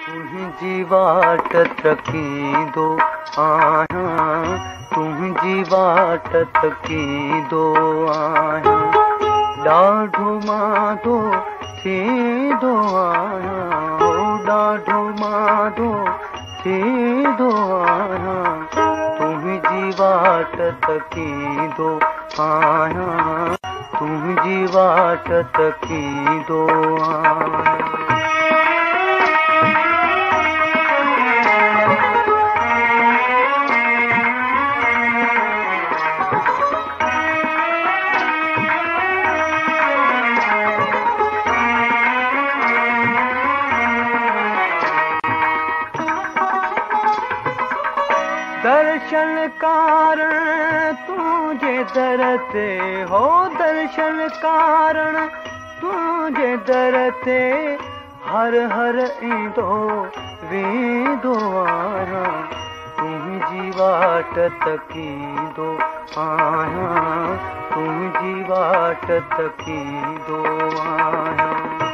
तुझी वाट तकींदो आहियां, तुझी वाट तकींदो आहियां। ॾाढो मांदो थींदो आहियां, ॾाढो मांदो थींदो आहियां। तुझी वाट तकींदो आहियां, तुझी वाट तकींदो आहियां। दर्शन कारण तुझे दर ते हो, दर्शन कारण तुझे दर ते हर हर ईंदो वेंदो आहियां। तुझी वाट तकींदो आहियां, तुझी वाट तकींदो आहियां।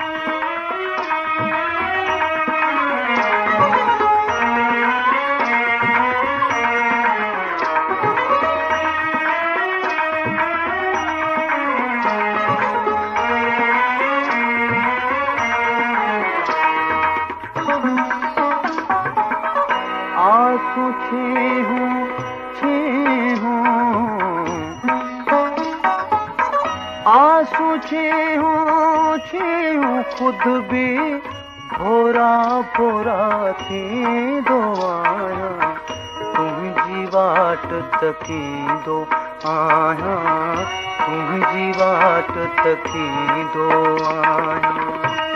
आंसू छीहूं खुद भी भोरा भोरा थींदो आहियां। तुझी वाट तकींदो आहियां, तुझी वाट तकींदो आहियां।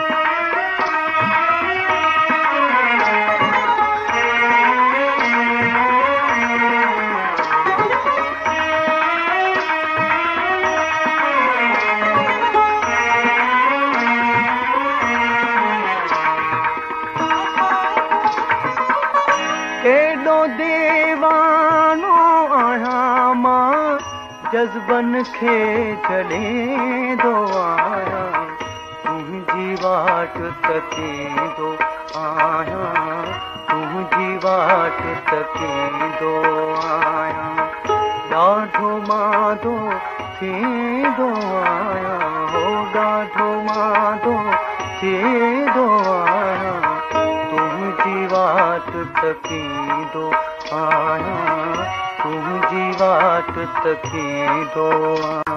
केॾो दीवानो आहियां मां, जज़्बनि खे छॾींदो आहियां। तुझी वाट तकींदो आहियां, तुझी वाट तकींदो आहियां। ॾाढो मांदो थींदो आहियां, हो ॾाढो मांदो थींदो आहियां। तुझी वाट तकींदो आहियां, तुझी वाट तकींदो आहियां।